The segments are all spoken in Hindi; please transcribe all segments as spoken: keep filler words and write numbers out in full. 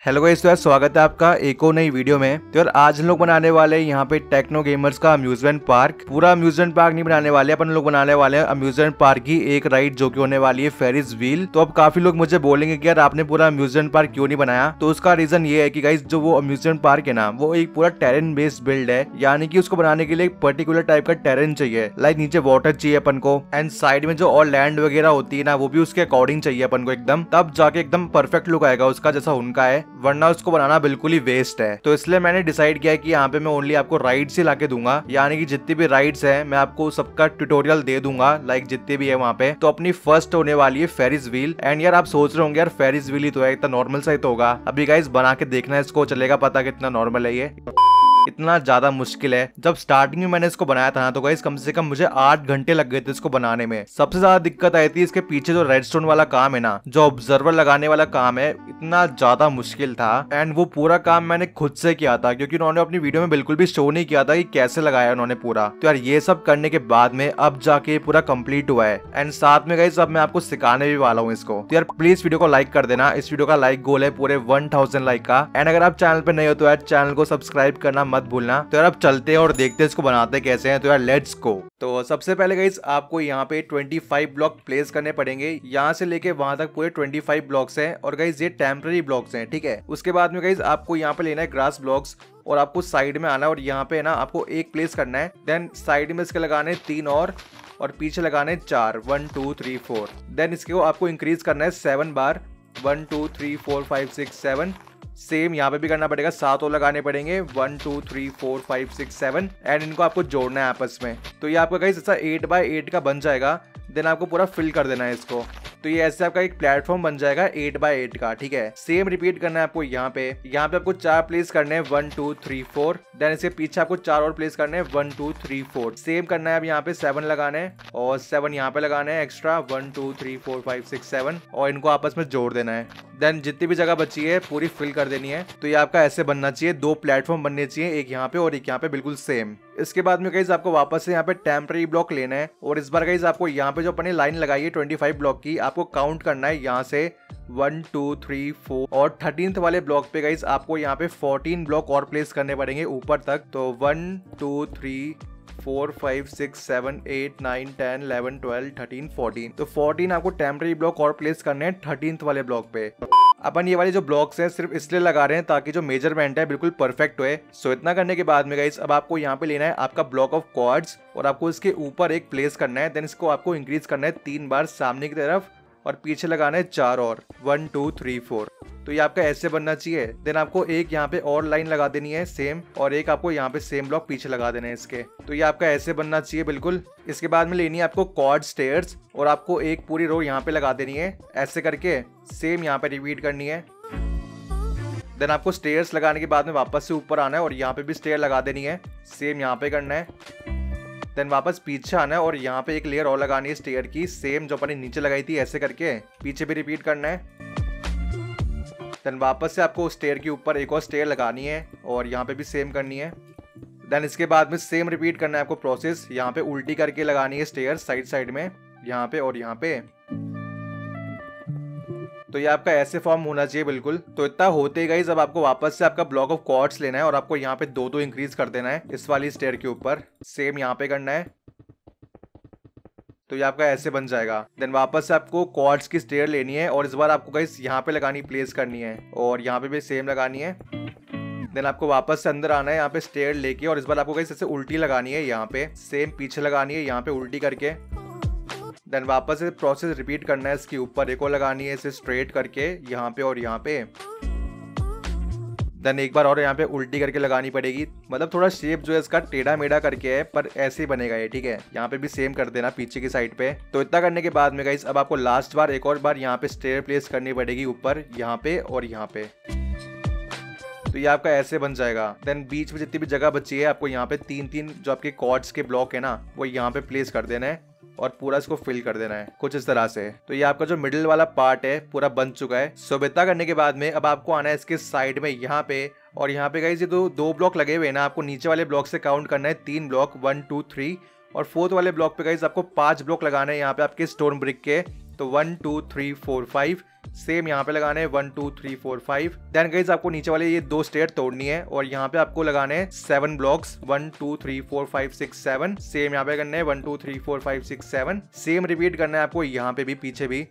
हेलो गाइस, तो यार स्वागत है आपका एक और नई वीडियो में। तो यार आज हम लोग बनाने वाले हैं यहाँ पे टेक्नो गेमर्स का अम्यूजमेंट पार्क। पूरा अम्यूजमेंट पार्क नहीं बनाने वाले, अपन लोग बनाने वाले हैं अम्यूजमेंट पार्क की एक राइड जो कि होने वाली है फेरिस व्हील। तो अब काफी लोग मुझे बोलेंगे कि यार आपने पूरा अम्यूजमेंट पार्क क्यों नहीं बनाया। तो उसका रीजन ये है कि गाइस जो वो अम्यूजमेंट पार्क है ना, वो एक पूरा टेरेन बेस्ड बिल्ड है, यानी कि उसको बनाने के लिए एक पर्टिकुलर टाइप का टेरेन चाहिए। लाइक नीचे वाटर चाहिए अपन को, एंड साइड में जो और लैंड वगैरह होती है ना, वो भी उसके अकॉर्डिंग चाहिए अपन को एकदम, तब जाके एकदम परफेक्ट लुक आएगा उसका जैसा उनका है, वरना उसको बनाना बिल्कुल ही वेस्ट है। तो इसलिए मैंने डिसाइड किया कि यहाँ पे मैं ओनली आपको राइड्स ही लाके दूंगा, यानी कि जितनी भी राइड्स है मैं आपको सबका ट्यूटोरियल दे दूंगा, लाइक जितनी भी है वहाँ पे। तो अपनी फर्स्ट होने वाली है फेरिस व्हील। एंड यार आप सोच रहे होंगे यार फेरिस व्हील ही तो है, इतना नॉर्मल सा ही तो होगा। अभी गाइस बना के देखना है इसको, चलेगा पता कितना नॉर्मल है ये। इतना ज्यादा मुश्किल है। जब स्टार्टिंग में मैंने इसको बनाया था ना, तो गाइस कम से कम मुझे आठ घंटे लग गए थे इसको बनाने में। सबसे ज्यादा दिक्कत आई थी इसके पीछे जो रेडस्टोन वाला काम है ना, जो ऑब्जर्वर लगाने वाला काम है, इतना ज्यादा मुश्किल था। एंड वो पूरा काम मैंने खुद से किया था, क्योंकि उन्होंने अपनी वीडियो में बिल्कुल भी शो नहीं किया था कि कैसे लगाया उन्होंने पूरा। तो यार ये सब करने के बाद में अब जाके पूरा कंप्लीट हुआ है। एंड साथ में गाइस अब मैं आपको सिखाने भी वाला हूँ इसको। तो यार प्लीज वीडियो को लाइक कर देना। इस वीडियो का लाइक गोल है पूरे वन थाउजेंड लाइक का। एंड अगर आप चैनल पे नए हो तो यार चैनल को सब्सक्राइब करना मत भूलना। तो यार अब चलते हैं और देखते हैं इसको बनाते कैसे हैं। तो यार लेट्स गो। तो सबसे पहले गाइस आपको यहाँ पे पच्चीस ब्लॉक प्लेस करने पड़ेंगे। यहाँ से लेके वहां तक पूरे पच्चीस ब्लॉक्स हैं, और गाइस ये टेम्पररी ब्लॉक्स हैं, ठीक है। उसके बाद में गाइस आपको यहाँ पे लेना है ग्रास ब्लॉक्स, और आपको साइड में आना है, और यहाँ पे ना आपको एक प्लेस करना है। देन साइड में इसके लगाने तीन और और पीछे लगाने चार, one two three four. Then इसके को आपको इंक्रीज करना है सेवन बार, one two three four five six seven. Same यहाँ पे भी करना पड़ेगा, सात और लगाने पड़ेंगे, one two three four five six seven. And इनको आपको जोड़ना है आपस में। तो ये आपका गाइस ऐसा एट बाय एट का बन जाएगा। देन आपको पूरा फिल कर देना है इसको। तो ये ऐसे आपका एक प्लेटफॉर्म बन जाएगा एट बाय एट का, ठीक है। सेम रिपीट करना है आपको यहाँ पे। यहाँ पे आपको चार प्लेस करने हैं, one two three four. Then इसके पीछे आपको चार और प्लेस करने हैं, one two three four. Same करना है अब यहाँ पे सेवन लगाने हैं, और सेवन यहाँ पे लगाने हैं extra, one two three four five six seven, और इनको आपस में जोड़ देना है। देन जितनी भी जगह बची है पूरी फिल कर देनी है। तो ये आपका ऐसे बनना चाहिए, दो प्लेटफॉर्म बनने चाहिए, एक यहाँ पे और एक यहाँ पे, बिल्कुल सेम। इसके बाद में गाइस आपको वापस से यहाँ पे टेम्पररी ब्लॉक लेना है, और इस बार गाइस आपको यहाँ पे जो अपनी लाइन लगाई है पच्चीस ब्लॉक की, आपको काउंट करना है यहाँ से वन टू थ्री फोर, और थर्टीन्थ वाले ब्लॉक पे गाइस आपको यहाँ पे फोर्टीन ब्लॉक और प्लेस करने पड़ेंगे ऊपर तक। तो one two three four five six seven eight nine ten eleven twelve thirteen fourteen. तो फोर्टीन आपको टेम्पररी ब्लॉक और प्लेस करने हैं थर्टीन्थ वाले ब्लॉक पे। अपन ये वाले जो ब्लॉक्स हैं सिर्फ इसलिए लगा रहे हैं ताकि जो मेजरमेंट है बिल्कुल परफेक्ट हो। सो इतना करने के बाद में गाइस अब आपको यहाँ पे लेना है आपका ब्लॉक ऑफ क्वाड्स, और आपको इसके ऊपर एक प्लेस करना है। देन इसको आपको इंक्रीज करना है तीन बार सामने की तरफ, और पीछे लगाना है चार और, वन टू थ्री फोर। तो ये आपका ऐसे बनना चाहिए। देन आपको एक यहाँ पे और लाइन लगा देनी है सेम, और एक आपको यहाँ पे सेम ब्लॉक पीछे लगा देना है इसके। तो ये आपका ऐसे बनना चाहिए बिल्कुल। इसके बाद में लेनी है आपको क्वाड स्टेयर्स, और आपको एक पूरी रो यहाँ पे लगा देनी है, ऐसे करके सेम यहाँ पे रिपीट करनी है। देन आपको स्टेयर्स लगाने के बाद में वापस से ऊपर आना है, और यहाँ पे भी स्टेयर लगा देनी है, सेम यहाँ पे करना है। देन वापस पीछे आना है, और यहाँ पे एक लेयर और लगानी है स्टेयर की, सेम जो अपने नीचे लगाई थी, ऐसे करके पीछे भी रिपीट करना है। देन वापस से आपको स्टेयर के ऊपर एक और स्टेयर लगानी है, और यहाँ पे भी सेम करनी है। देन इसके बाद में सेम रिपीट करना है आपको प्रोसेस। यहाँ पे उल्टी करके लगानी है स्टेयर साइड साइड में, यहाँ पे और यहाँ पे। तो ये आपका ऐसे फॉर्म होना चाहिए बिल्कुल। तो इतना होते ही गाइस अब आपको वापस से आपका ब्लॉक ऑफ क्वाड्स लेना है, और आपको यहाँ पे दो दो इंक्रीज कर देना है इस वाली स्टेयर के ऊपर, सेम यहाँ पे करना है। तो ये आपका ऐसे बन जाएगा। देन वापस से आपको क्वाड्स की स्टेयर लेनी है, और इस बार आपको गाइस यहाँ पे लगानी प्लेस करनी है, और यहाँ पे भी सेम लगानी है। देन आपको वापस से अंदर आना है यहाँ पे स्टेयर लेके, और इस बार आपको गाइस ऐसे उल्टी लगानी है, यहाँ पे सेम पीछे लगानी है, यहाँ पे उल्टी करके। देन वापस से प्रोसेस रिपीट करना है, इसके ऊपर एक और लगानी है इसे स्ट्रेट करके, यहाँ पे और यहाँ पे। देन एक बार और यहाँ पे उल्टी करके लगानी पड़ेगी, मतलब थोड़ा शेप जो है इसका टेढ़ा मेढ़ा करके है, पर ऐसे ही बनेगा ये, ठीक है। यहाँ पे भी सेम कर देना पीछे की साइड पे। तो इतना करने के बाद में गाइस अब आपको लास्ट बार एक और बार यहाँ पे स्टेयर प्लेस करनी पड़ेगी ऊपर, यहाँ पे और यहाँ पे। तो ये आपका ऐसे बन जाएगा। देन बीच में जितनी भी जगह बची है आपको यहाँ पे तीन तीन जो आपके कॉर्ड्स के ब्लॉक है ना, वो यहाँ पे प्लेस कर देना है, और पूरा इसको फिल कर देना है कुछ इस तरह से। तो ये आपका जो मिडिल वाला पार्ट है पूरा बन चुका है। सो इतना करने के बाद में अब आपको आना है इसके साइड में यहाँ पे, और यहाँ पे गाइस ये दो दो ब्लॉक लगे हुए हैं ना, आपको नीचे वाले ब्लॉक से काउंट करना है तीन ब्लॉक, वन टू थ्री, और फोर्थ वाले ब्लॉक पे गाइस आपको पांच ब्लॉक लगाने हैं यहाँ पे आपके स्टोन ब्रिक के। तो one two three four five, same यहाँ पे लगाने one two three four five. Then guys आपको नीचे वाले ये दो स्टेयर तोड़नी है और यहाँ पे आपको लगाने हैं seven blocks, one two three four five six seven. Same यहाँ पे करने हैं one two three four five six seven. Same repeat करना है आपको यहाँ पे भी, पीछे भी।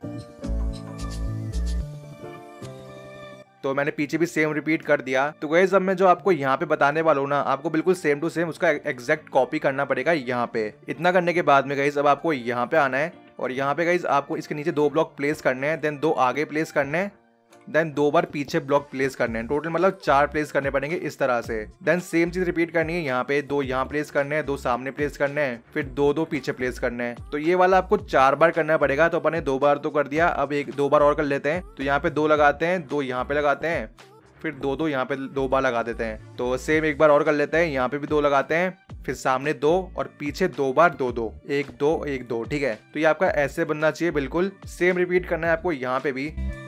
तो मैंने पीछे भी सेम रिपीट कर दिया। तो गाइस अब मैं जो आपको यहाँ पे बताने वाला हूँ ना, आपको बिल्कुल सेम टू सेम उसका एग्जैक्ट कॉपी करना पड़ेगा यहाँ पे। इतना करने के बाद में गाइस अब आपको यहाँ पे आना है और यहाँ पे गाइस आपको इसके नीचे दो ब्लॉक प्लेस करने हैं, देन दो आगे प्लेस करने हैं, देन दो बार पीछे ब्लॉक प्लेस करने हैं। टोटल मतलब चार प्लेस करने पड़ेंगे इस तरह से। देन सेम चीज रिपीट करनी है, यहाँ पे दो यहाँ प्लेस करने हैं, दो सामने प्लेस करने हैं, फिर दो दो पीछे प्लेस करने हैं। तो ये वाला आपको चार बार करना पड़ेगा। तो अपन ने दो बार तो कर दिया, अब एक दो बार और कर लेते हैं। तो यहाँ पे दो लगाते हैं, दो यहाँ पे लगाते हैं, फिर दो दो यहाँ पे दो बार लगा देते हैं। तो सेम एक बार और कर लेते हैं, यहाँ पे भी दो लगाते हैं, फिर सामने दो और पीछे दो बार दो दो, एक दो एक दो, ठीक है। तो ये आपका ऐसे बनना चाहिए बिल्कुल। सेम रिपीट करना है आपको यहाँ पे भी।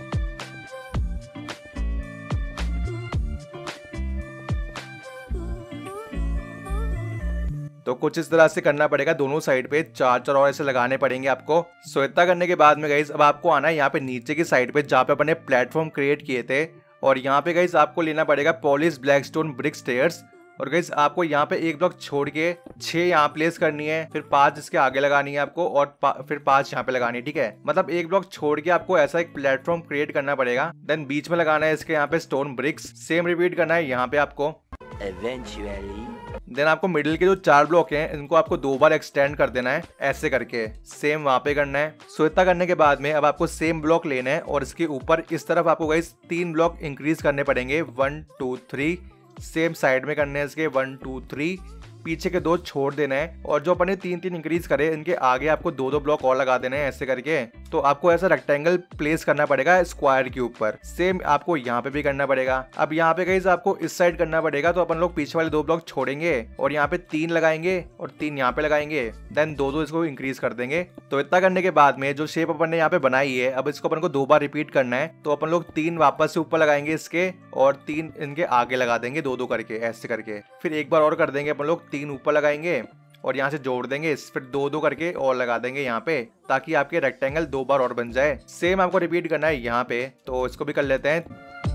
तो कुछ इस तरह से करना पड़ेगा, दोनों साइड पे चार चार और ऐसे लगाने पड़ेंगे आपको। सो इतना करने के बाद में गाइस अब आपको आना है यहाँ पे नीचे की साइड पे जहाँ पे अपन ने प्लेटफॉर्म क्रिएट किए थे, और यहाँ पे गाइस आपको लेना पड़ेगा पॉलिश ब्लैकस्टोन ब्रिक स्टेयर्स। और गाइस आपको यहाँ पे एक ब्लॉक छोड़ के छह यहाँ प्लेस करनी है, फिर पांच इसके आगे लगानी है आपको, और पा, फिर पांच यहाँ पे लगानी है, ठीक है। मतलब एक ब्लॉक छोड़ के आपको ऐसा एक प्लेटफॉर्म क्रिएट करना पड़ेगा। देन बीच में लगाना है इसके यहाँ पे स्टोन ब्रिक्स। सेम रिपीट करना है यहाँ पे आपको। देन आपको मिडिल के जो चार ब्लॉक हैं इनको आपको दो बार एक्सटेंड कर देना है ऐसे करके। सेम वहां पे करना है। सो इतना करने के बाद में अब आपको सेम ब्लॉक लेना है और इसके ऊपर इस तरफ आपको गाइस तीन ब्लॉक इंक्रीज करने पड़ेंगे, one two three. Same side में करने हैं इसके वन टू थ्री, पीछे के दो छोड़ देना है। और जो अपने तीन तीन इंक्रीज करे इनके आगे आपको दो दो ब्लॉक और लगा देने हैं ऐसे करके। तो आपको ऐसा रेक्टेंगल प्लेस करना पड़ेगा स्क्वायर के ऊपर। सेम आपको यहाँ पे भी करना पड़ेगा। अब यहाँ पे गाइस आपको इस साइड करना पड़ेगा। तो अपन लोग पीछे वाले दो ब्लॉक छोड़ेंगे और यहाँ पे तीन लगाएंगे और तीन यहाँ पे लगाएंगे, देन दो दो इसको इंक्रीज कर देंगे। तो इतना करने के बाद में जो शेप अपन ने यहाँ पे बनाई है अब इसको अपन को दो बार रिपीट करना है। तो अपन लोग तीन वापस से ऊपर लगाएंगे इसके और तीन इनके आगे लगा देंगे दो दो करके ऐसे करके। फिर एक बार और कर देंगे अपन लोग, तीन ऊपर लगाएंगे और यहाँ से जोड़ देंगे, फिर दो दो करके और लगा देंगे यहाँ पे, ताकि आपके रेक्टेंगल दो बार और बन जाए। सेम आपको रिपीट करना है यहाँ पे। तो इसको भी कर लेते हैं।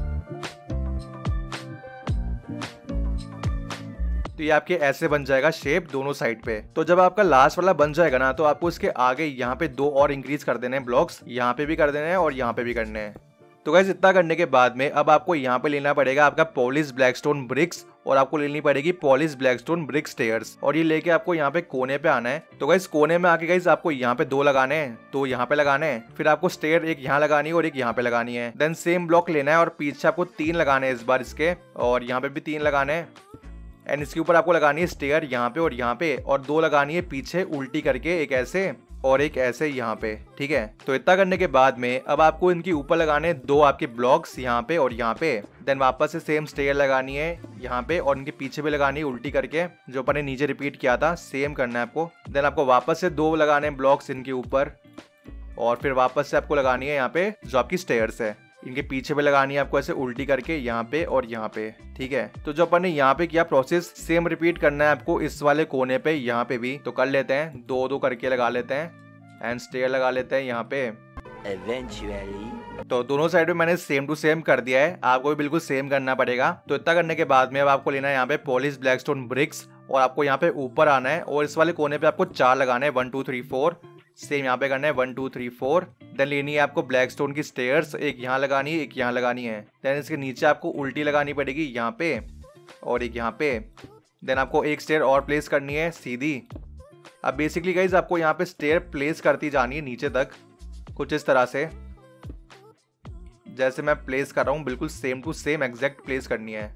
तो ये आपके ऐसे बन जाएगा शेप दोनों साइड पे। तो जब आपका लास्ट वाला बन जाएगा ना, तो आपको इसके आगे यहाँ पे दो और इंक्रीज कर देने हैं ब्लॉक्स, यहाँ पे भी कर देने हैं और यहाँ पे भी करने हैं। तो गाइस इतना करने के बाद में अब आपको यहाँ पे लेना पड़ेगा आपका पॉलिश ब्लैकस्टोन ब्रिक्स और आपको लेनी पड़ेगी पॉलिश ब्लैकस्टोन ब्रिक स्टेयर्स। और ये लेके आपको यहाँ पे कोने पे आना है। तो गाइस कोने में आके गाइस आपको यहाँ पे दो लगाने हैं, तो यहाँ पे लगाने हैं, फिर आपको स्टेयर एक यहाँ लगानी है और एक यहाँ पे लगानी है। देन सेम ब्लॉक लेना है और पीछे आपको तीन लगाने हैं इस बार इसके, और यहाँ पे भी तीन लगाने हैं। एंड इसके ऊपर आपको लगानी है स्टेयर यहाँ पे और यहाँ पे, और दो लगानी है पीछे उल्टी करके, एक ऐसे और एक ऐसे यहाँ पे, ठीक है। तो इतना करने के बाद में अब आपको इनके ऊपर लगाने दो आपके ब्लॉक्स यहाँ पे और यहाँ पे। देन वापस से सेम स्टेयर लगानी है यहाँ पे और इनके पीछे भी लगानी है उल्टी करके, जो अपन ने नीचे रिपीट किया था सेम करना है आपको। देन आपको वापस से दो लगाने ब्लॉक्स इनके ऊपर और फिर वापस से आपको लगानी है यहाँ पे जो आपकी स्टेयर्स है, इनके पीछे पे लगानी है आपको ऐसे उल्टी करके यहाँ पे और यहाँ पे, ठीक है। तो जो अपन ने यहाँ पे किया प्रोसेस सेम रिपीट करना है आपको इस वाले कोने पे यहाँ पे भी। तो कर लेते हैं, दो दो करके लगा लेते हैं एंड स्टेयर लगा लेते हैं यहाँ पे। Eventually. तो दोनों साइड में मैंने सेम टू सेम कर दिया है, आपको भी बिल्कुल सेम करना पड़ेगा। तो इतना करने के बाद में अब आपको लेना है यहाँ पे पॉलिश ब्लैकस्टोन ब्रिक्स और आपको यहाँ पे ऊपर आना है और इस वाले कोने पे आपको चार लगाने हैं, one two three four. Same यहाँ पे करना है one two three four. Then लेनी है आपको ब्लैकस्टोन की स्टेयर्स, एक यहाँ लगानी है एक यहाँ लगानी है। देन इसके नीचे आपको उल्टी लगानी पड़ेगी यहाँ पे और एक यहाँ पे। देन आपको एक स्टेयर और प्लेस करनी है सीधी। अब बेसिकली गाइज आपको यहाँ पे स्टेयर प्लेस करती जानी है नीचे तक, कुछ इस तरह से जैसे मैं प्लेस कर रहा हूँ, बिल्कुल same to same exact place करनी है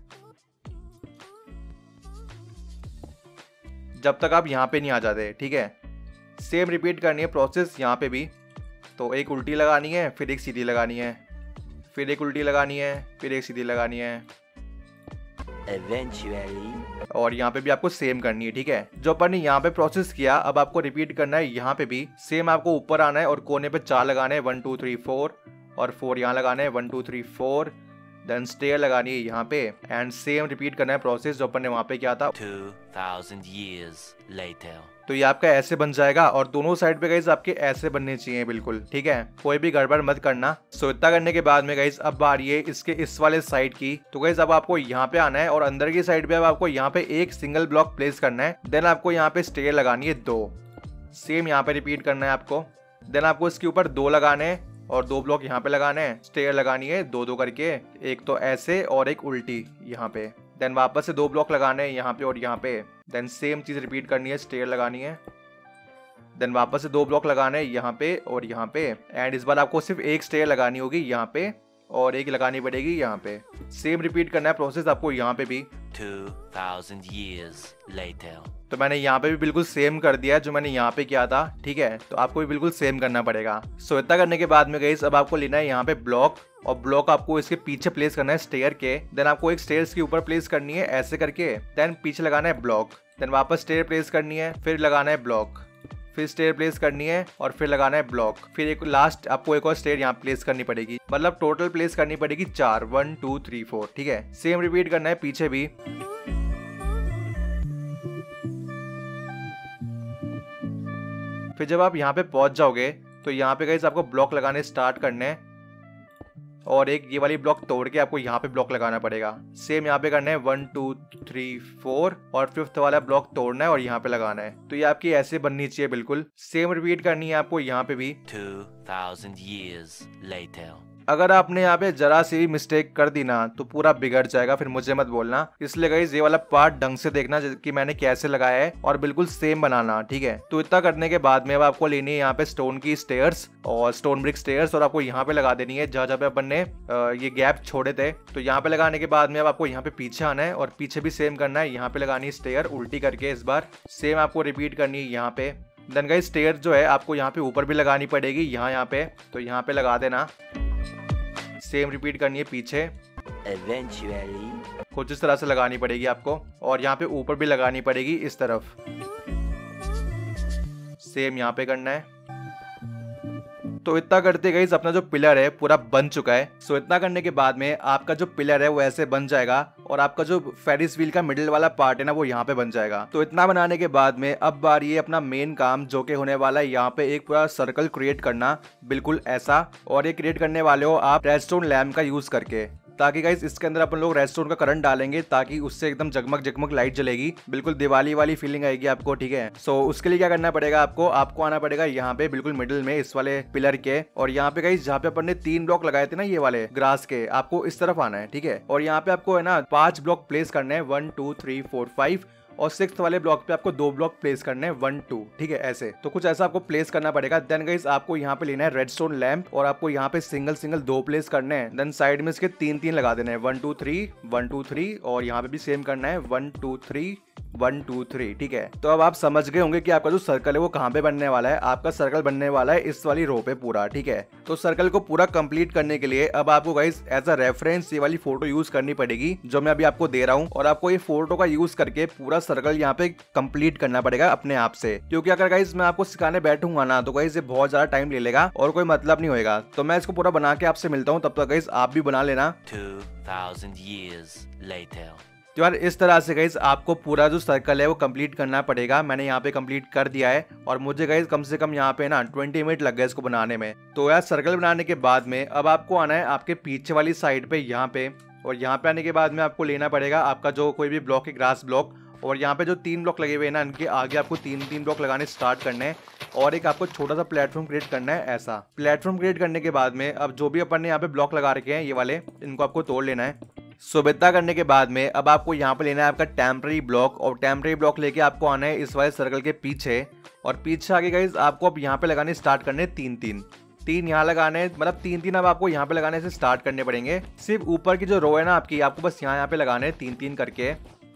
जब तक आप यहाँ पे नहीं आ जाते, ठीक है। सेम रिपीट करनी है प्रोसेस यहाँ पे भी। तो एक उल्टी लगानी है, फिर एक सीधी लगानी है, फिर एक उल्टी लगानी है, फिर एक सीधी लगानी है। Eventually. और यहाँ पे भी आपको सेम करनी है, ठीक है। जो अपन ने यहाँ पे प्रोसेस किया अब आपको रिपीट करना है यहाँ पे भी। सेम आपको ऊपर आना है और कोने पे चार लगाने हैं, वन टू थ्री फोर, और फोर यहाँ लगाने हैं, one two three four. Then stair लगानी है यहाँ पे एंड सेम रिपीट करना है प्रोसेस जो अपन ने वहाँ पे किया था। two thousand years later. तो तो ये आपका ऐसे बन जाएगा और दोनों साइड पे गाइज आपके ऐसे बनने चाहिए बिल्कुल, ठीक है, कोई भी गड़बड़ मत करना। सो इतना करने के बाद में गाइज अब आ रही है इसके इस वाले साइड की। तो गाइज अब आपको यहाँ पे आना है और अंदर की साइड पे अब आपको यहाँ पे एक सिंगल ब्लॉक प्लेस करना है। देन आपको यहाँ पे स्टेयर लगानी है दो, सेम यहाँ पे रिपीट करना है आपको। देन आपको इसके ऊपर दो लगाने हैं और दो ब्लॉक यहाँ पे लगाने हैं, स्टेयर लगानी है दो दो करके, एक तो ऐसे और एक उल्टी यहाँ पे। देन वापस से दो ब्लॉक लगाने हैं यहाँ पे और यहाँ पे। देन सेम चीज रिपीट करनी है, स्टेयर लगानी है। देन वापस से दो ब्लॉक लगाने हैं यहाँ पे और यहाँ पे। एंड इस बार आपको सिर्फ एक स्टेयर लगानी होगी यहाँ पे और एक लगानी पड़ेगी यहाँ पे। सेम रिपीट करना है प्रोसेस आपको यहाँ पे भी। two thousand years later. तो मैंने यहाँ पे भी बिल्कुल सेम कर दिया जो मैंने यहाँ पे किया था, ठीक है, तो आपको भी बिल्कुल सेम करना पड़ेगा। सो इतना करने के बाद में गाइस अब आपको लेना है यहाँ पे ब्लॉक और ब्लॉक आपको इसके पीछे प्लेस करना है स्टेयर के। देन आपको एक स्टेयर्स के ऊपर प्लेस करनी है ऐसे करके। देन पीछे लगाना है ब्लॉक। देन वापस स्टेयर प्लेस करनी है, फिर लगाना है ब्लॉक, फिर स्टेयर प्लेस करनी है और फिर लगाना है ब्लॉक। फिर एक लास्ट आपको एक और स्टेयर यहाँ प्लेस करनी पड़ेगी, मतलब टोटल प्लेस करनी पड़ेगी चार, वन टू थ्री फोर, ठीक है। सेम रिपीट करना है पीछे भी। फिर जब आप यहाँ पे पहुंच जाओगे तो यहाँ पे गाइस आपको ब्लॉक लगाने स्टार्ट करने हैं और एक ये वाली ब्लॉक तोड़ के आपको यहाँ पे ब्लॉक लगाना पड़ेगा। सेम यहाँ पे करना है वन टू थ्री फोर और फिफ्थ वाला ब्लॉक तोड़ना है और यहाँ पे लगाना है। तो ये आपकी ऐसे बननी चाहिए बिल्कुल। सेम रिपीट करनी है आपको यहाँ पे भी। two thousand years later. अगर आपने यहाँ पे जरा सी भी मिस्टेक कर दी ना तो पूरा बिगड़ जाएगा, फिर मुझे मत बोलना। इसलिए गाइस ये वाला पार्ट ढंग से देखना कि मैंने कैसे लगाया है और बिल्कुल सेम बनाना, ठीक है। तो इतना करने के बाद में अब आपको लेनी है यहाँ पे स्टोन की स्टेयर्स और स्टोन ब्रिक स्टेयर्स और आपको यहाँ पे लगा देनी है जहाँ जहाँ पे अपन ने ये गैप छोड़े थे। तो यहाँ पे लगाने के बाद में अब आपको यहाँ पे पीछे आना है और पीछे भी सेम करना है। यहाँ पे लगानी है स्टेयर उल्टी करके, इस बार सेम आपको रिपीट करनी है यहाँ पे। देन गाइस स्टेयर जो है आपको यहाँ पे ऊपर भी लगानी पड़ेगी, यहाँ यहाँ पे, तो यहाँ पे लगा देना। सेम रिपीट करनी है पीछे, Eventually. कुछ इस तरह से लगानी पड़ेगी आपको और यहाँ पे ऊपर भी लगानी पड़ेगी इस तरफ। सेम यहाँ पे करना है। तो इतना करते गाइस अपना जो पिलर है पूरा बन चुका है। सो इतना करने के बाद में आपका जो पिलर है वो ऐसे बन जाएगा और आपका जो फेरिस व्हील का मिडिल वाला पार्ट है ना वो यहाँ पे बन जाएगा। तो इतना बनाने के बाद में अब बारी है अपना मेन काम जो कि होने वाला है यहाँ पे एक पूरा सर्कल क्रिएट करना, बिल्कुल ऐसा। और ये क्रिएट करने वाले हो आप रेडस्टोन लैम्प का यूज करके, ताकि गाइस इसके अंदर अपन लोग रेडस्टोन का करंट डालेंगे ताकि उससे एकदम जगमग जगमग लाइट जलेगी, बिल्कुल दिवाली वाली फीलिंग आएगी आपको, ठीक है। सो उसके लिए क्या करना पड़ेगा आपको आपको आना पड़ेगा यहाँ पे बिल्कुल मिडिल में इस वाले पिलर के और यहाँ पे गाइस जहाँ पे अपन ने तीन ब्लॉक लगाए थे ना ये वाले ग्रास के, आपको इस तरफ आना है, ठीक है। और यहाँ पे आपको है ना पांच ब्लॉक प्लेस करने हैं, one two three four five और सिक्स वाले ब्लॉक पे आपको दो ब्लॉक प्लेस करने हैं, वन टू, ठीक है, ऐसे। तो कुछ ऐसा आपको प्लेस करना पड़ेगा। देन गाइस आपको यहाँ पे लेना है रेडस्टोन लैम्प और आपको यहाँ पे सिंगल सिंगल दो प्लेस करने हैं। देन साइड में इसके तीन तीन लगा देने हैं, one two three one two three और यहाँ पे भी सेम करना है one two three one two three, ठीक है। तो अब आप समझ गए होंगे कि आपका जो सर्कल है वो कहाँ पे बनने वाला है। आपका सर्कल बनने वाला है इस वाली रो पे पूरा, ठीक है। तो सर्कल को पूरा कंप्लीट करने के लिए अब आपको गाइस एज अ रेफरेंस ये वाली फोटो यूज करनी पड़ेगी जो मैं अभी आपको दे रहा हूँ और आपको ये फोटो का यूज करके पूरा सर्कल यहाँ पे कंप्लीट करना पड़ेगा अपने आप से। क्योंकि अगर गाइस मैं आपको सिखाने बैठूंगा ना तो गाइस ये बहुत ज्यादा टाइम ले लेगा और कोई मतलब नहीं होगा। तो मैं इसको पूरा बना के आपसे मिलता हूँ, तब तक गाइस आप भी बना लेना। two thousand years later. तो यार इस तरह से गाइस आपको पूरा जो सर्कल है वो कंप्लीट करना पड़ेगा। मैंने यहाँ पे कंप्लीट कर दिया है और मुझे गाइस कम से कम यहाँ पे ना ट्वेंटी मिनट लग गए इसको बनाने में। तो यार सर्कल बनाने के बाद में अब आपको आना है आपके पीछे वाली साइड पे यहाँ पे और यहाँ पे आने के बाद में आपको लेना पड़ेगा आपका जो कोई भी ब्लॉक है, ग्रास ब्लॉक। और यहाँ पे जो तीन ब्लॉक लगे हुए हैं ना इनके आगे आपको तीन तीन ब्लॉक लगाने स्टार्ट करने हैं और एक आपको छोटा सा प्लेटफॉर्म क्रिएट करना है। ऐसा प्लेटफॉर्म क्रिएट करने के बाद में अब जो भी अपन ने यहाँ पे ब्लॉक लगा रखे हैं ये वाले, इनको आपको तोड़ लेना है। सो इतना करने के बाद में अब आपको यहाँ पे लेना है आपका टेम्पररी ब्लॉक और टेम्पररी ब्लॉक लेके आपको आना है इस वाले सर्कल के पीछे और पीछे आगे गाइस आपको अब यहाँ पे लगाने स्टार्ट करने तीन तीन तीन यहाँ लगाने, मतलब तीन तीन अब आपको यहाँ पे लगाने से स्टार्ट करने पड़ेंगे। सिर्फ ऊपर की जो रो है ना आपकी, आपको बस यहाँ यहाँ पे लगाने तीन तीन करके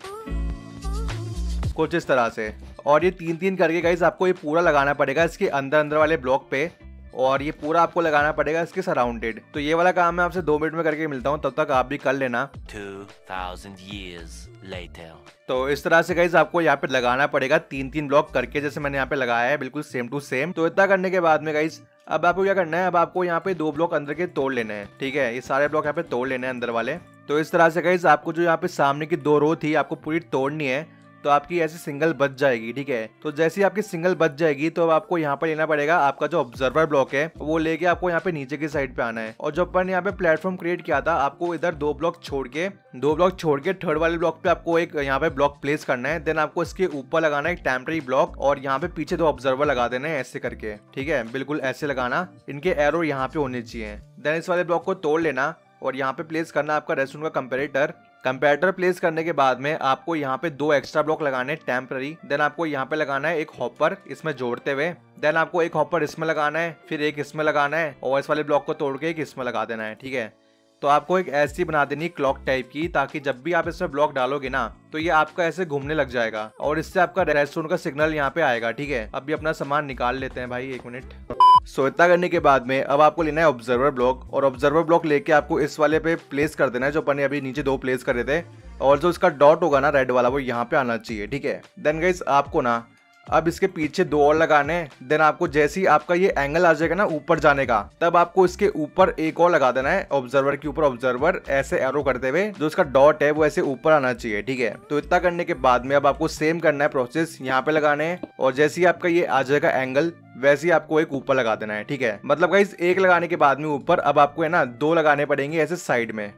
कुछ इस तरह से। और ये तीन तीन करके गाइस आपको ये पूरा लगाना पड़ेगा इसके अंदर अंदर वाले ब्लॉक पे और ये पूरा आपको लगाना पड़ेगा इसके सराउंडेड। तो ये वाला काम मैं आपसे दो मिनट में करके मिलता हूँ, तब तक आप भी कर लेना। two thousand years later. तो इस तरह से गाइस आपको यहाँ पे लगाना पड़ेगा तीन तीन ब्लॉक करके, जैसे मैंने यहाँ पे लगाया है बिल्कुल सेम टू सेम। तो इतना करने के बाद में गाइस अब आपको क्या करना है, अब आपको यहाँ पे दो ब्लॉक अंदर के तोड़ लेने हैं, ठीक है। ये सारे ब्लॉक यहाँ पे तोड़ लेने हैं अंदर वाले। तो इस तरह से गाइस आपको जो यहाँ पे सामने की दो रो थी आपको पूरी तोड़नी है। तो आपकी ऐसे सिंगल बच जाएगी। ठीक है, तो जैसे आपकी सिंगल बच जाएगी तो अब आपको यहाँ पर लेना पड़ेगा आपका जो ऑब्जर्वर ब्लॉक है, वो लेके आपको यहाँ पे नीचे की साइड पे आना है। और जो अपन यहाँ पे प्लेटफॉर्म क्रिएट किया था, आपको इधर दो ब्लॉक छोड़ के दो ब्लॉक छोड़ के थर्ड वाले ब्लॉक पे आपको एक यहाँ पे ब्लॉक प्लेस करना है। देन आपको इसके ऊपर लगाना है एक टेम्पररी ब्लॉक और यहाँ पे पीछे दो ऑब्जर्वर लगा देने हैं ऐसे करके। ठीक है, बिल्कुल ऐसे लगाना, इनके एरो यहाँ पे होने चाहिए। देन इस वाले ब्लॉक को तोड़ लेना और यहाँ पे प्लेस करना आपका रेस्टोरेंट का कंपेरेटर। कंपेरेटर प्लेस करने के बाद में आपको यहाँ पे दो एक्स्ट्रा ब्लॉक लगाने हैं टेम्पररी। देन आपको यहाँ पे लगाना है एक हॉपर इसमें जोड़ते हुए। देन आपको एक हॉपर इसमें लगाना है, फिर एक इसमें लगाना है और इस वाले ब्लॉक को तोड़ के एक इसमें लगा देना है। ठीक है, तो आपको एक ऐसी बना देनी क्लॉक टाइप की, ताकि जब भी आप इसमें ब्लॉक डालोगे ना तो ये आपका ऐसे घूमने लग जाएगा और इससे आपका रेस्टोरेंट का सिग्नल यहाँ पे आएगा। ठीक है, अभी अपना सामान निकाल लेते हैं भाई, एक मिनट। सो इतना करने के बाद में अब आपको लेना है ऑब्जर्वर ब्लॉक और ऑब्जर्वर ब्लॉक लेके आपको इस वाले पे प्लेस कर देना है जो अपन ने अभी नीचे दो प्लेस करे थे। और जो इसका डॉट होगा ना रेड वाला, वो यहाँ पे आना चाहिए। ठीक है, देन गाइस आपको ना अब इसके पीछे दो और लगाने हैं। देन आपको जैसे ही आपका ये एंगल आ जाएगा ना ऊपर जाने का, तब आपको इसके ऊपर एक और लगा देना है ऑब्जर्वर के ऊपर ऑब्जर्वर, ऐसे एरो करते हुए जो इसका डॉट है वो ऐसे ऊपर आना चाहिए। ठीक है, तो इतना करने के बाद में अब आपको सेम करना है प्रोसेस, यहाँ पे लगाने हैं और जैसे ही आपका ये आ जाएगा एंगल, वैसे ही आपको एक ऊपर लगा देना है। ठीक है, मतलब गाइस एक लगाने के बाद में ऊपर अब आपको है ना दो लगाने पड़ेंगे ऐसे साइड में,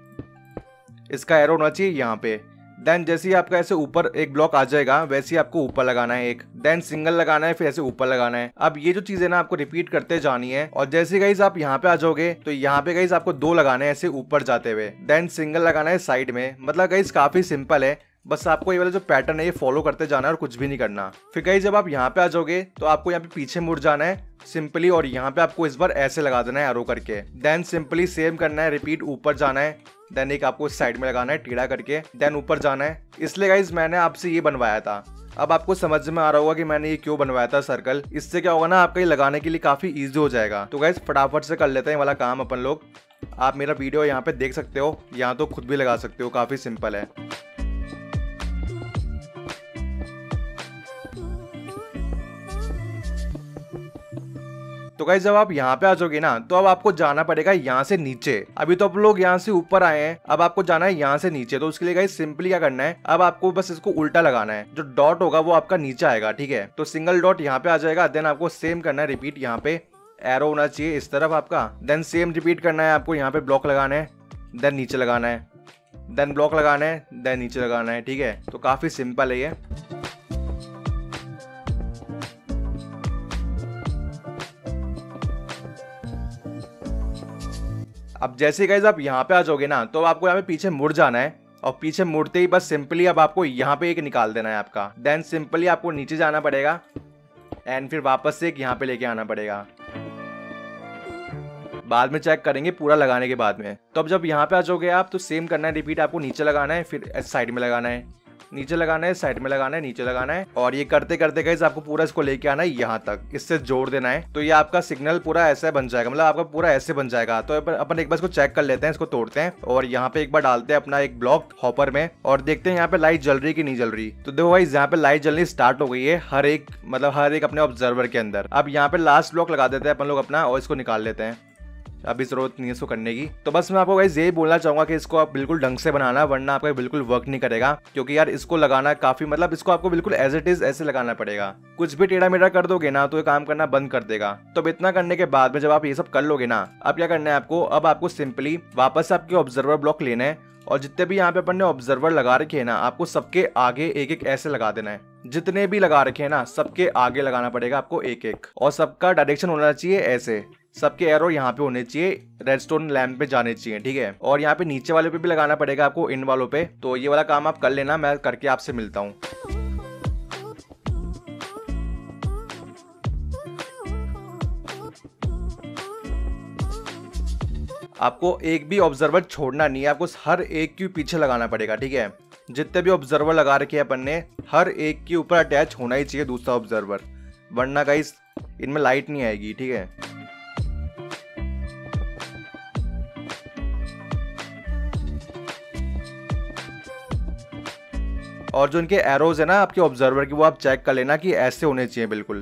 इसका एरो होना चाहिए यहाँ पे। देन जैसे ही आपका ऐसे ऊपर एक ब्लॉक आ जाएगा, वैसे ही आपको ऊपर लगाना है एक, देन सिंगल लगाना है, फिर ऐसे ऊपर लगाना है। अब ये जो चीजें ना आपको रिपीट करते जानी है और जैसे गाइस आप यहाँ पे आ जाओगे तो यहाँ पे गाइस आपको दो लगाने हैं ऐसे ऊपर जाते हुए, देन सिंगल लगाना है साइड में। मतलब गाइस काफी सिंपल है, बस आपको ये वाला जो पैटर्न है ये फॉलो करते जाना है और कुछ भी नहीं करना। फिर गाइस जब आप यहाँ पे आ जाओगे तो आपको यहाँ पे पीछे मुड़ जाना है सिंपली और यहाँ पे आपको इस बार ऐसे लगा देना है एरो करके। देन सिंपली सेम करना है, रिपीट ऊपर जाना है, देन एक आपको साइड में लगाना है टेढ़ा करके, देन ऊपर जाना है। इसलिए गाइस मैंने आपसे ये बनवाया था। अब आपको समझ में आ रहा होगा कि मैंने ये क्यों बनवाया था सर्कल। इससे क्या होगा ना आपका ये लगाने के लिए काफी इजी हो जाएगा। तो गाइस फटाफट से कर लेते हैं वाला काम अपन लोग। आप मेरा वीडियो यहाँ पे देख सकते हो, यहाँ तो खुद भी लगा सकते हो, काफी सिंपल है। तो गाइस जब आप यहाँ पे आ जाओगे ना तो अब आपको जाना पड़ेगा यहाँ से नीचे। अभी तो आप लोग यहाँ से ऊपर आए हैं, अब आपको जाना है यहाँ से नीचे। तो उसके लिए गाइस सिंपली क्या करना है, अब आपको बस इसको उल्टा लगाना है, जो डॉट होगा वो आपका नीचे आएगा। ठीक है, तो सिंगल डॉट यहाँ पे आ जाएगा। देन आपको सेम करना है, रिपीट यहाँ पे एरो होना चाहिए इस तरफ आपका। देन सेम रिपीट करना है, आपको यहाँ पे ब्लॉक लगाना है, देन नीचे लगाना है, देन ब्लॉक लगाना है, देन नीचे लगाना है। ठीक है, तो काफी सिंपल है ये। अब जैसे गाइस आप यहाँ पे आ जाओगे ना तो आपको यहाँ पे पीछे मुड़ जाना है और पीछे मुड़ते ही बस सिंपली अब आपको यहाँ पे एक निकाल देना है आपका। देन सिंपली आपको नीचे जाना पड़ेगा एंड फिर वापस से एक यहाँ पे लेके आना पड़ेगा। बाद में चेक करेंगे पूरा लगाने के बाद में। तो अब जब यहाँ पे आ जाओगे आप तो सेम करना है, रिपीट आपको नीचे लगाना है, फिर साइड में लगाना है, नीचे लगाना है, साइड में लगाना है, नीचे लगाना है। और ये करते करते गाइस आपको पूरा इसको लेके आना है यहाँ तक, इससे जोड़ देना है। तो ये आपका सिग्नल पूरा ऐसा बन जाएगा, मतलब आपका पूरा ऐसे बन जाएगा। तो अपन एक बार इसको चेक कर लेते हैं, इसको तोड़ते हैं और यहाँ पे एक बार डालते हैं अपना एक ब्लॉक हॉपर में और देखते हैं यहाँ पे लाइट जल रही कि नहीं जल रही। तो देखो गाइस यहाँ पे लाइट जलनी स्टार्ट हो गई है हर एक, मतलब हर एक अपने ऑब्जर्वर के अंदर। अब यहाँ पे लास्ट ब्लॉक लगा देते हैं अपन लोग अपना और इसको निकाल लेते हैं। अभी जरूरत नहीं है इसको करने की। तो बस मैं आपको गाइस यही बोलना चाहूंगा कि इसको आप बिल्कुल ढंग से बनाना, वरना आपका बिल्कुल वर्क नहीं करेगा। क्योंकि यार इसको लगाना काफी, मतलब इसको आपको बिल्कुल एज इट इज ऐसे लगाना पड़ेगा। कुछ भी टेढ़ा मेढ़ा कर दोगे ना तो ये काम करना बंद कर देगा। तो इतना करने के बाद में जब आप ये सब कर लोगे ना, अब क्या करना है आपको, अब आपको सिंपली वापस आपके ऑब्जर्वर ब्लॉक लेना है और जितने भी यहाँ पे अपन ने ऑब्जर्वर लगा रखे हैं ना, आपको सबके आगे एक एक ऐसे लगा देना है। जितने भी लगा रखे हैं ना सबके आगे लगाना पड़ेगा आपको एक एक, और सबका डायरेक्शन होना चाहिए ऐसे, सबके एरो यहाँ पे होने चाहिए, रेडस्टोन लैम्प पे जाने चाहिए। ठीक है, और यहाँ पे नीचे वाले पे भी लगाना पड़ेगा आपको, इन वालों पे। तो ये वाला काम आप कर लेना, मैं करके आपसे मिलता हूँ। आपको एक भी ऑब्जर्वर छोड़ना नहीं है, आपको हर एक के पीछे लगाना पड़ेगा। ठीक है, जितने भी ऑब्जर्वर लगा रखे हैं अपन ने, हर एक के ऊपर अटैच होना ही चाहिए दूसरा ऑब्जर्वर, वरना गाइस इनमें लाइट नहीं आएगी। ठीक है, और जो इनके एरोज है ना आपके ऑब्जर्वर की, वो आप चेक कर लेना कि ऐसे होने चाहिए बिल्कुल।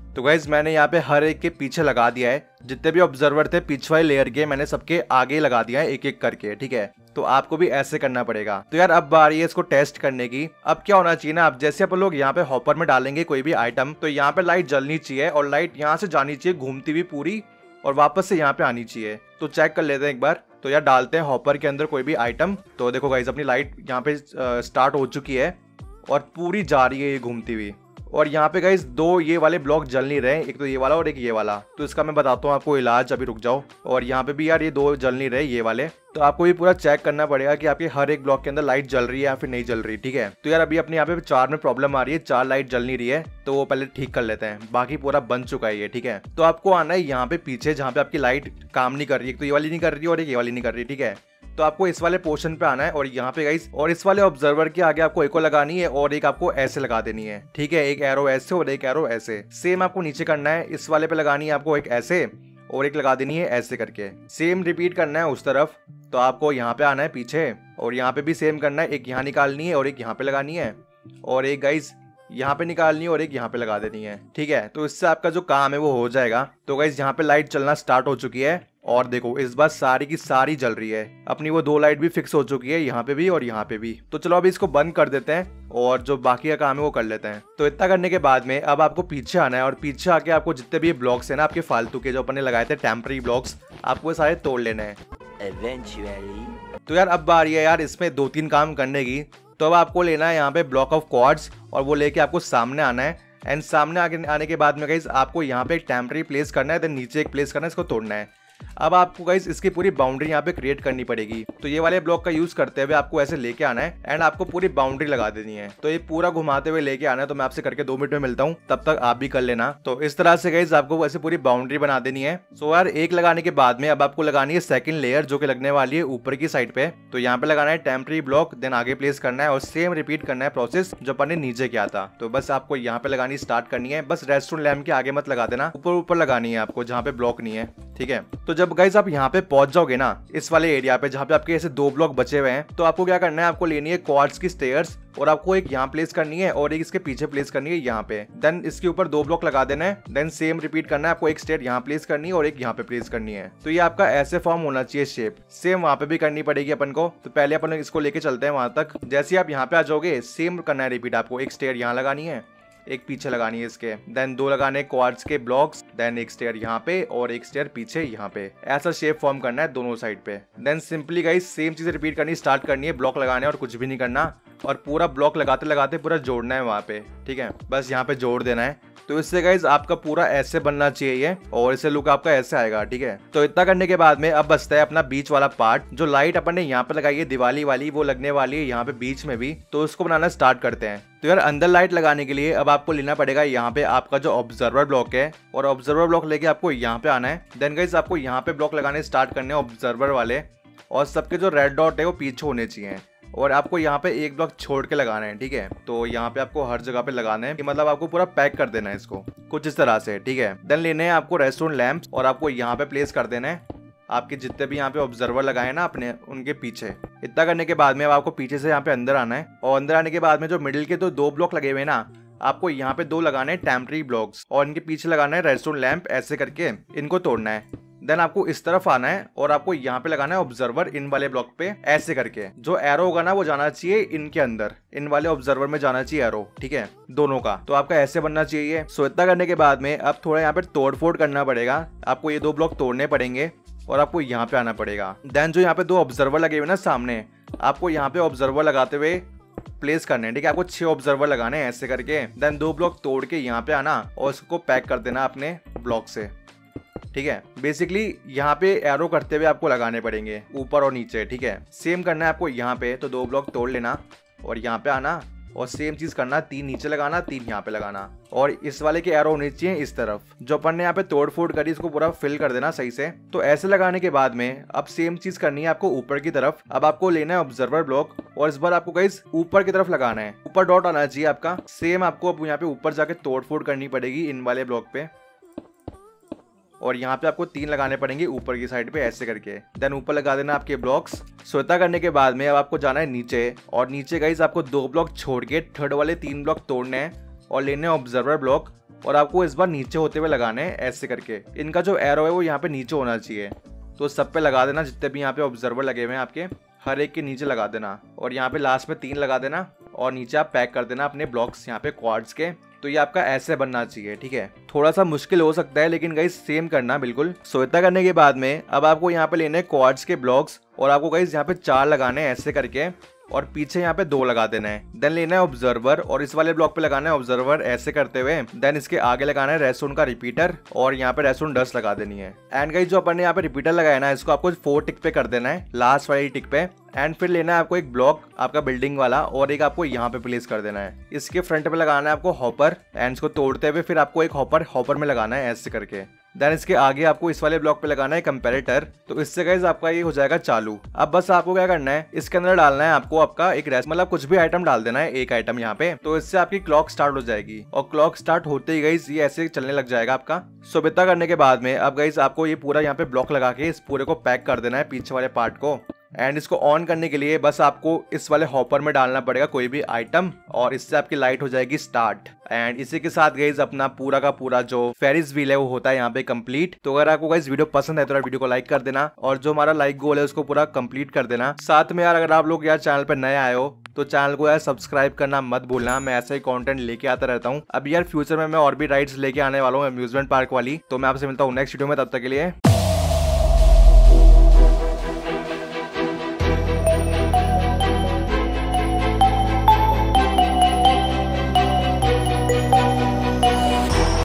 तो गाइज मैंने यहाँ पे हर एक के पीछे लगा दिया है, जितने भी ऑब्जर्वर थे पीछे वाले लेयर के मैंने सबके आगे लगा दिया है एक एक करके, ठीक है। तो आपको भी ऐसे करना पड़ेगा। तो यार अब बारी है इसको टेस्ट करने की। अब क्या होना चाहिए ना, अब जैसे अपन लोग यहाँ पे हॉपर में डालेंगे कोई भी आइटम, तो यहाँ पे लाइट जलनी चाहिए और लाइट यहाँ से जानी चाहिए घूमती हुई पूरी और वापस से यहाँ पे आनी चाहिए। तो चेक कर लेते हैं एक बार। तो यार डालते हैं हॉपर के अंदर कोई भी आइटम। तो देखो गाइज अपनी लाइट यहाँ पे स्टार्ट हो चुकी है और पूरी जा रही है ये घूमती हुई। और यहाँ पे गाइज दो ये वाले ब्लॉक जल नहीं रहे, एक तो ये वाला और एक ये वाला। तो इसका मैं बताता हूँ आपको इलाज, अभी रुक जाओ। और यहाँ पे भी यार ये दो जल नहीं रहे ये वाले। तो आपको भी पूरा चेक करना पड़ेगा कि आपके हर एक ब्लॉक के अंदर लाइट जल रही है या फिर नहीं जल रही, ठीक है। तो यार अभी अपने यहाँ पे चार में प्रॉब्लम आ रही है, चार लाइट जल नहीं रही है, तो वो पहले ठीक कर लेते हैं। बाकी पूरा बन चुका है ये, ठीक है। तो आपको आना है यहाँ पे पीछे जहाँ पे आपकी लाइट काम नहीं कर रही है, तो ये वाली नहीं कर रही है और एक ये वाली नहीं कर रही, ठीक है। तो आपको इस वाले पोर्शन पे आना है और यहाँ पे गाइस और इस वाले ऑब्जर्वर के आगे आपको एक और लगानी है और एक आपको ऐसे लगा देनी है, ठीक है। एक एरो ऐसे और एक एरो ऐसे। सेम आपको नीचे करना है, इस वाले पे लगानी है आपको एक ऐसे और एक लगा देनी है ऐसे करके। सेम रिपीट करना है उस तरफ। तो आपको यहाँ पे आना है पीछे और यहाँ पे भी सेम करना है, एक यहाँ निकालनी है और एक यहाँ पे लगानी है और एक गाइस यहाँ पे निकालनी है और एक यहाँ पे लगा देनी है, ठीक है। तो इससे आपका जो काम है वो हो जाएगा। तो गाइस यहाँ पे लाइट चलना स्टार्ट हो चुकी है और देखो इस बार सारी की सारी जल रही है। अपनी वो दो लाइट भी फिक्स हो चुकी है, यहाँ पे भी और यहाँ पे भी। तो चलो अभी इसको बंद कर देते हैं और जो बाकी का काम है वो कर लेते हैं। तो इतना करने के बाद में अब आपको पीछे आना है और पीछे आके आपको जितने भी ब्लॉक्स है ना आपके फालतू के जो अपने लगाए थे टेम्पररी ब्लॉक्स, आपको वो सारे तोड़ लेने हैं Eventually. तो यार अब बारी है यार इसमें दो तीन काम करने की। तो अब आपको लेना है यहाँ पे ब्लॉक ऑफ क्वार्ट्ज और वो लेके आपको सामने आना है। एंड सामने आगे आने के बाद में गाइस आपको यहाँ पे एक टेम्पररी प्लेस करना है, देन नीचे एक प्लेस करना है, इसको तोड़ना है। अब आपको गाइस इसकी पूरी बाउंड्री यहाँ पे क्रिएट करनी पड़ेगी। तो ये वाले ब्लॉक का यूज करते हुए आपको ऐसे लेके आना है एंड आपको पूरी बाउंड्री लगा देनी है। तो ये पूरा घुमाते हुए लेके आना है। तो मैं आपसे करके दो मिनट में मिलता हूँ, तब तक आप भी कर लेना। तो इस तरह से गाइस आपको वैसे पूरी बाउंड्री बना देनी है। सो यार एक लगाने के बाद में अब आपको लगानी है सेकंड लेयर, जो कि लगने वाली है ऊपर की साइड पे। तो यहाँ पे लगाना है टेम्पररी ब्लॉक, देन आगे प्लेस करना है और सेम रिपीट करना है प्रोसेस जो अपन ने नीचे किया था। तो बस आपको यहाँ पे लगानी स्टार्ट करनी है। बस रेस्टोरेंट लैम्प के आगे मत लगा देना, ऊपर ऊपर लगानी है आपको जहाँ पे ब्लॉक नहीं है, ठीक है। तो जब गाइस आप यहाँ पे पहुंच जाओगे ना इस वाले एरिया पे जहाँ पे आपके ऐसे दो ब्लॉक बचे हुए हैं, तो आपको क्या करना है, आपको लेनी है क्वार्ट्ज की स्टेयर्स और आपको एक यहाँ प्लेस करनी है और एक इसके पीछे प्लेस करनी है यहाँ पे। देन इसके ऊपर दो ब्लॉक लगा देना है। देन सेम रिपीट करना है, आपको एक स्टेयर यहाँ प्लेस करनी है और एक यहाँ पे प्लेस करनी है। तो ये आपका ऐसे फॉर्म होना चाहिए शेप। सेम वहाँ पे भी करनी पड़ेगी अपन को। तो पहले अपन इसको लेके चलते हैं वहां तक। जैसे आप यहाँ पे आ जाओगे सेम करना है रिपीट। आपको एक स्टेयर यहाँ लगानी है, एक पीछे लगानी है इसके, देन दो लगाने क्वार्ट्ज के ब्लॉक्स, देन एक स्टेयर यहाँ पे और एक स्टेयर पीछे यहाँ पे। ऐसा शेप फॉर्म करना है दोनों साइड पे। देन सिंपली गाइस सेम चीज रिपीट करनी स्टार्ट करनी है, ब्लॉक लगाने और कुछ भी नहीं करना और पूरा ब्लॉक लगाते लगाते पूरा जोड़ना है वहाँ पे, ठीक है। बस यहाँ पे जोड़ देना है। तो इससे गाइज आपका पूरा ऐसे बनना चाहिए और इससे लुक आपका ऐसे आएगा, ठीक है। तो इतना करने के बाद में अब बचता है अपना बीच वाला पार्ट। जो लाइट अपन ने यहाँ पे लगाई है दिवाली वाली, वो लगने वाली है यहाँ पे बीच में भी। तो उसको बनाना स्टार्ट करते हैं। तो यार अंदर लाइट लगाने के लिए अब आपको लेना पड़ेगा यहाँ पे आपका जो ऑब्जर्वर ब्लॉक है और ऑब्जर्वर ब्लॉक लेके आपको यहाँ पे आना है। देन गाइज आपको यहाँ पे ब्लॉक लगाने स्टार्ट करने ऑब्जर्वर वाले और सबके जो रेड डॉट है वो पीछे होने चाहिए और आपको यहाँ पे एक ब्लॉक छोड़ के लगाना है, ठीक है। तो यहाँ पे आपको हर जगह पे लगाना है, मतलब आपको पूरा पैक कर देना है इसको कुछ इस तरह से, ठीक है। देन लेने हैं आपको रेस्टोरेंट लैंप्स और आपको यहाँ पे प्लेस कर देना है आपके जितने भी यहाँ पे ऑब्जर्वर लगाए ना अपने, उनके पीछे। इतना करने के बाद में अब आपको पीछे से यहाँ पे अंदर आना है और अंदर आने के बाद में जो मिडिल के तो दो ब्लॉक लगे हुए ना, आपको यहाँ पे दो लगाने हैं टेम्पररी ब्लॉक्स और इनके पीछे लगाना है रेस्टोरेंट लैंप। ऐसे करके इनको तोड़ना है। देन आपको इस तरफ आना है और आपको यहाँ पे लगाना है ऑब्जर्वर इन वाले ब्लॉक पे। ऐसे करके जो एरो होगा ना वो जाना चाहिए इनके अंदर, इन वाले ऑब्जर्वर में जाना चाहिए एरो, ठीक है, दोनों का। तो आपका ऐसे बनना चाहिए। सो इतना करने के बाद में अब थोड़ा यहाँ पे तोड़ फोड़ करना पड़ेगा। आपको ये दो ब्लॉक तोड़ने पड़ेंगे और आपको यहाँ पे आना पड़ेगा। देन जो यहाँ पे दो ऑब्जर्वर लगे हुए ना सामने, आपको यहाँ पे ऑब्जर्वर लगाते हुए प्लेस करने हैं, ठीक है। आपको छह ऑब्जर्वर लगाने हैं ऐसे करके। देन दो ब्लॉक तोड़ के यहाँ पे आना और उसको पैक कर देना अपने ब्लॉक से, ठीक है। बेसिकली यहाँ पे एरो करते हुए आपको लगाने पड़ेंगे ऊपर और नीचे, ठीक है। सेम करना है आपको यहाँ पे। तो दो ब्लॉक तोड़ लेना और यहाँ पे आना और सेम चीज करना, तीन नीचे लगाना, तीन यहाँ पे लगाना और इस वाले के एरो होने चाहिए इस तरफ। जो अपन ने यहाँ पे तोड़ फोड़ करी इसको पूरा फिल कर देना सही से। तो ऐसे लगाने के बाद में अब सेम चीज करनी है आपको ऊपर की तरफ। अब आपको लेना है ऑब्जर्वर ब्लॉक और इस बार आपको गाइस ऊपर की तरफ लगाना है, ऊपर डॉट आना चाहिए आपका। सेम आपको अब यहाँ पे ऊपर जाके तोड़ फोड़ करनी पड़ेगी इन वाले ब्लॉक पे और यहाँ पे आपको तीन लगाने पड़ेंगे ऊपर की साइड पे ऐसे करके। देन ऊपर लगा देना आपके ब्लॉक्स। सोता करने के बाद में अब आपको जाना है नीचे और नीचे गाइस आपको दो ब्लॉक छोड़ के थर्ड वाले तीन ब्लॉक तोड़ने हैं और लेने ऑब्जर्वर ब्लॉक और आपको इस बार नीचे होते हुए लगाने हैं ऐसे करके। इनका जो एरो है वो यहाँ पे नीचे होना चाहिए, तो सब पे लगा देना। जितने भी यहाँ पे ऑब्जर्वर लगे हुए हैं आपके हर एक के नीचे लगा देना, और यहाँ पे लास्ट में तीन लगा देना, और नीचे आप पैक कर देना अपने ब्लॉक्स यहाँ पे क्वाड्स के। तो ये आपका ऐसे बनना चाहिए, ठीक है। थोड़ा सा मुश्किल हो सकता है लेकिन गाइस सेम करना बिल्कुल। सो इतना करने के बाद में अब आपको यहाँ पे लेने क्वाड्स के ब्लॉक्स, और आपको गाइस यहाँ पे चार लगाने हैं ऐसे करके, और पीछे यहाँ पे दो लगा देना है। देन लेना है ऑब्जर्वर, और इस वाले ब्लॉक पे लगाना है ऑब्जर्वर ऐसे करते हुए। देन इसके आगे लगाना है रेसोन का रिपीटर, और यहाँ पे रेसोन डस्ट लगा देनी है। एंड गाइस जो अपन ने यहाँ पे रिपीटर लगाया ना, इसको आपको फोर टिक पे कर देना है, लास्ट वाली टिक पे। एंड फिर लेना है आपको एक ब्लॉक आपका बिल्डिंग वाला, और एक आपको यहाँ पे प्लेस कर देना है। इसके फ्रंट पे लगाना है आपको हॉपर, एंड इसको तोड़ते हुए फिर आपको एक हॉपर हॉपर में लगाना है ऐसे करके। देन इसके आगे आपको इस वाले ब्लॉक पे लगाना है कंपैरेटर। तो इससे गाइस आपका ये हो जाएगा चालू। अब बस आपको क्या करना है, इसके अंदर डालना है आपको आपका एक रेस, मतलब कुछ भी आइटम डाल देना है, एक आइटम यहाँ पे। तो इससे आपकी क्लॉक स्टार्ट हो जाएगी, और क्लॉक स्टार्ट होते ही गाइस ये ऐसे चलने लग जाएगा आपका। सो इतना करने के बाद में अब गाइस आपको ये पूरा यहाँ पे ब्लॉक लगा के इस पूरे को पैक कर देना है पीछे वाले पार्ट को। एंड इसको ऑन करने के लिए बस आपको इस वाले हॉपर में डालना पड़ेगा कोई भी आइटम, और इससे आपकी लाइट हो जाएगी स्टार्ट। एंड इसी के साथ गाइस अपना पूरा का पूरा जो फेरिस व्हील है वो होता है यहाँ पे कंप्लीट। तो अगर आपको गाइस वीडियो पसंद है तो यार वीडियो को लाइक कर देना, और जो हमारा लाइक गोल है उसको पूरा कंप्लीट कर देना। साथ में यार अगर आप लोग यार चैनल पर नए आए हो तो चैनल को यार सब्सक्राइब करना मत भूलना। मैं ऐसा ही कंटेंट लेके आता रहता हूँ। अब यार फ्यूचर में मैं और भी राइड्स लेके आने वाला हूँ अम्यूजमेंट पार्क वाली। तो मैं आपसे मिलता हूँ नेक्स्ट वीडियो में, तब तक के लिए।